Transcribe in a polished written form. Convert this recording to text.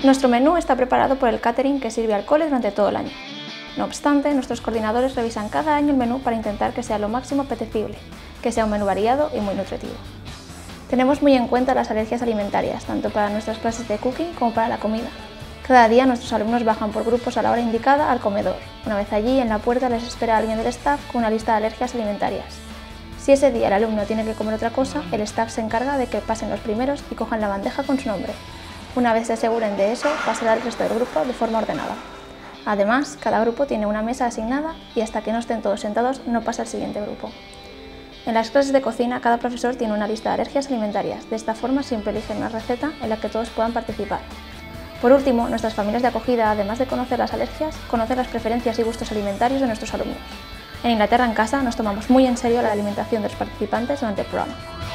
Nuestro menú está preparado por el catering que sirve al cole durante todo el año. No obstante, nuestros coordinadores revisan cada año el menú para intentar que sea lo máximo apetecible, que sea un menú variado y muy nutritivo. Tenemos muy en cuenta las alergias alimentarias, tanto para nuestras clases de cooking como para la comida. Cada día nuestros alumnos bajan por grupos a la hora indicada al comedor. Una vez allí, en la puerta les espera alguien del staff con una lista de alergias alimentarias. Si ese día el alumno tiene que comer otra cosa, el staff se encarga de que pasen los primeros y cojan la bandeja con su nombre. Una vez se aseguren de eso, pasará al resto del grupo de forma ordenada. Además, cada grupo tiene una mesa asignada y hasta que no estén todos sentados no pasa al siguiente grupo. En las clases de cocina, cada profesor tiene una lista de alergias alimentarias. De esta forma siempre eligen una receta en la que todos puedan participar. Por último, nuestras familias de acogida, además de conocer las alergias, conocen las preferencias y gustos alimentarios de nuestros alumnos. En Inglaterra en Casa nos tomamos muy en serio la alimentación de los participantes durante el programa.